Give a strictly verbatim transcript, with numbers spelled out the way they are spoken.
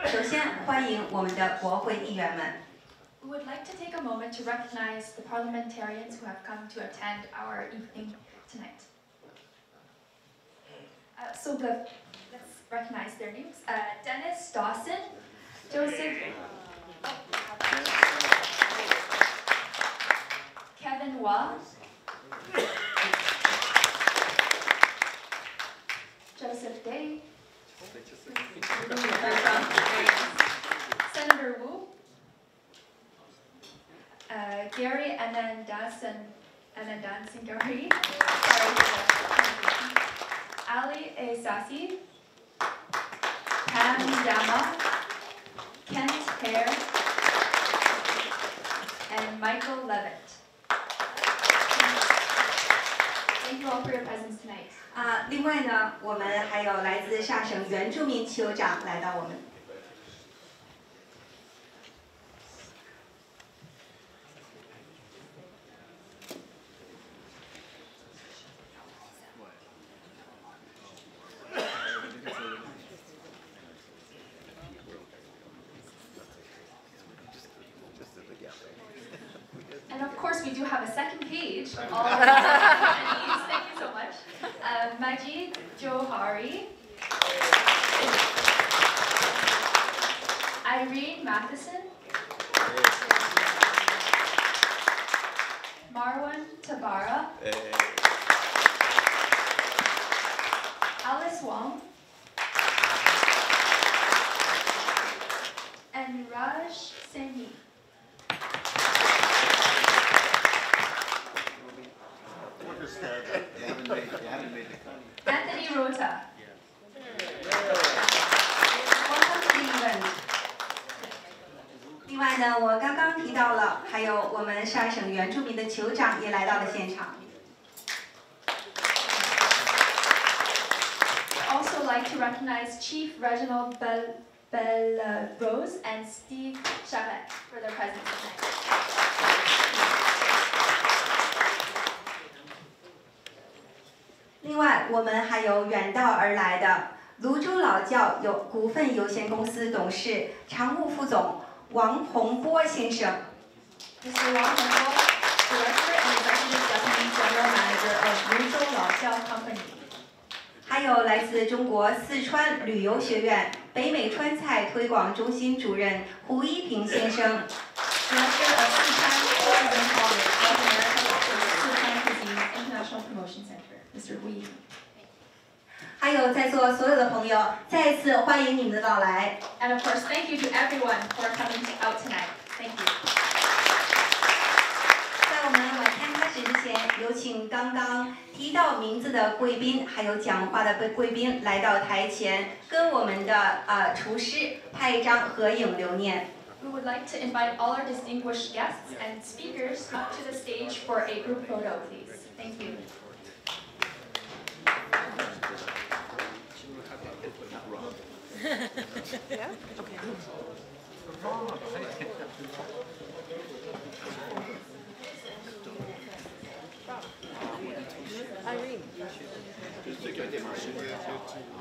首先欢迎我们的国会议员们。 We would like to take a moment to recognize the parliamentarians who have come to attend our evening tonight. Uh, so the, let's recognize their names. Uh, Dennis Dawson, Joseph, Kevin Wah, Joseph Day, Senator Wu, uh, Gary Anandasan Anandansingari, Ali A. Sasi, Pam Dama, Kent Hare, and Michael Levitt. Thank you all for your presence tonight. 啊，另外呢，我们还有来自沙省原住民酋长来到我们。 And of course, we do have a second page. All of these. Thank you so much. Uh, Majid Johari, Irene Matheson, Marwan Tabara, Alice Wong, and Raj Saini. Anthony Rota. Welcome to the event. 另外呢，我刚刚提到了，还有我们沙省原住民的酋长也来到了现场。 I'd also like to recognize Chief Reginald Bel Belrose and Steve Charette for their presence tonight. 另外，我们还有远道而来的泸州老窖有股份有限公司董事、常务副总王洪波先生。 Mister Wang Hongbo, Director and Executive Deputy General Manager of 泸州老窖 Company. 还有来自中国四川旅游学院北美川菜推广中心主任胡一平先生。 Director of Sichuan Tourism College, North America for Sichuan Cuisine International Promotion Center, Mister Wu Yifeng. 还有在座所有的朋友，再次欢迎你们的到来。 And of course, thank you to everyone for coming out tonight. Thank you. 在我们晚餐开始之前，有请刚刚提到名字的贵宾，还有讲话的贵宾来到台前，跟我们的呃厨师拍一张合影留念。 We would like to invite all our distinguished guests and speakers up to the stage for a group photo, please. Thank you. Yeah? Okay. Irene.